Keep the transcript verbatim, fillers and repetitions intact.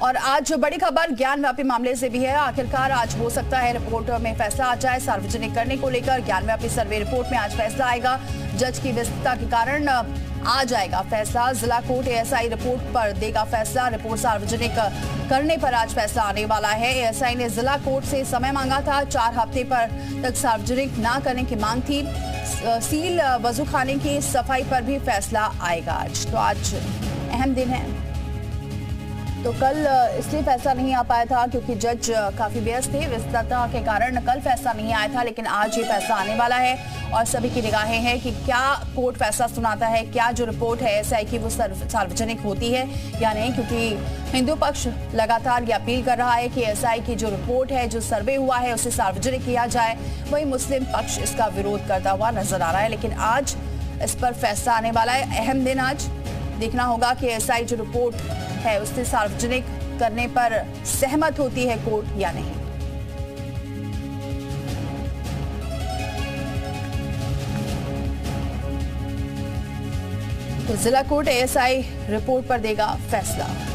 और आज बड़ी खबर ज्ञानव्यापी मामले से भी है। आखिरकार आज हो सकता है रिपोर्ट में फैसला आ जाए। सार्वजनिक करने को लेकर ज्ञानव्यापी सर्वे रिपोर्ट में आज फैसला आएगा। जज की व्यस्तता के कारण आ जाएगा फैसला। जिला कोर्ट एएसआई रिपोर्ट पर देगा फैसला। रिपोर्ट सार्वजनिक करने पर आज फैसला आने वाला है। एएसआई ने जिला कोर्ट से समय मांगा था। चार हफ्ते पर तक सार्वजनिक न करने की मांग थी। सील वजू खाने की सफाई पर भी फैसला आएगा आज। तो आज अहम दिन है। तो कल इसलिए फैसला नहीं आ पाया था क्योंकि जज काफी व्यस्त थे। व्यस्तता के कारण कल फैसला नहीं आया था, लेकिन आज ये फैसला आने वाला है और सभी की निगाहें हैं कि क्या कोर्ट फैसला सुनाता है, क्या जो रिपोर्ट है एएसआई की वो सार्वजनिक होती है या नहीं। क्योंकि हिंदू पक्ष लगातार ये अपील कर रहा है कि एएसआई की जो रिपोर्ट है, जो सर्वे हुआ है, उसे सार्वजनिक किया जाए। वही मुस्लिम पक्ष इसका विरोध करता हुआ नजर आ रहा है। लेकिन आज इस पर फैसला आने वाला है। अहम दिन आज। देखना होगा कि एएसआई जो रिपोर्ट है उससे सार्वजनिक करने पर सहमत होती है कोर्ट या नहीं। तो जिला कोर्ट एएसआई रिपोर्ट पर देगा फैसला।